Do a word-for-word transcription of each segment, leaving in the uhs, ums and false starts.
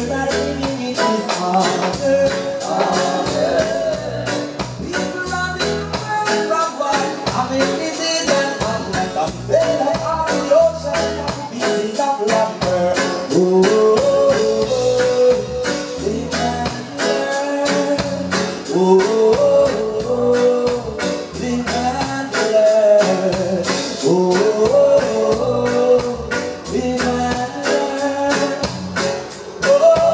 by living it is harder, harder. People running away from what? I mean, this is an hunger. Some say that on the ocean, pieces of lumber. Oh, live and learn. Oh, live and learn. Oh, live and learn. Oh,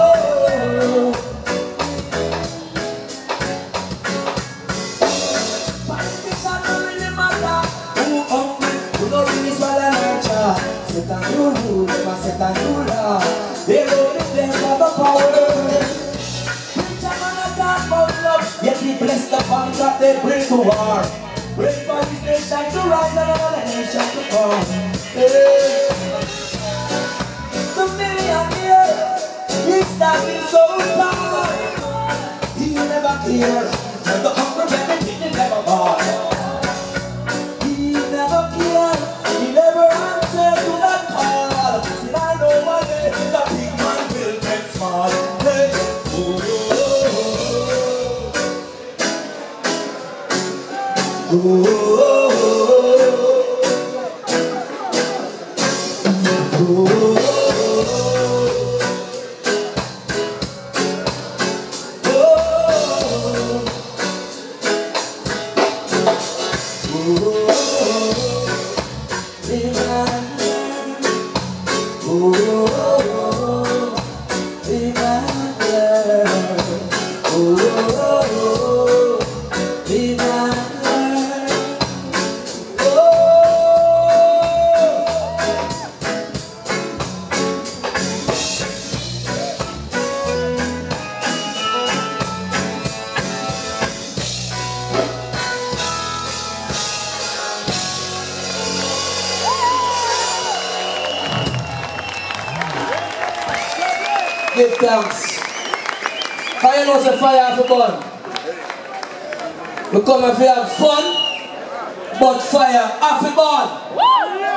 politicians don't really matter. Who hungry, who don't really swallow nurture. Set a new rule, them a set a new law. They loaded them for the power. Preacher man a talk about love, yet he bless the bank that they bring to war. Pray for this nation to rise and another nation to come. Hey. The millionaire, he's standing so tall. He never cares, and the hungry baby he never bought. He never cared, he never answered to that call. Said I know one day the big man will get small. Hey. Oh, oh, oh. Oh, oh, give thanks. How you know the fire have to burn? We come if we have fun, but fire have to burn.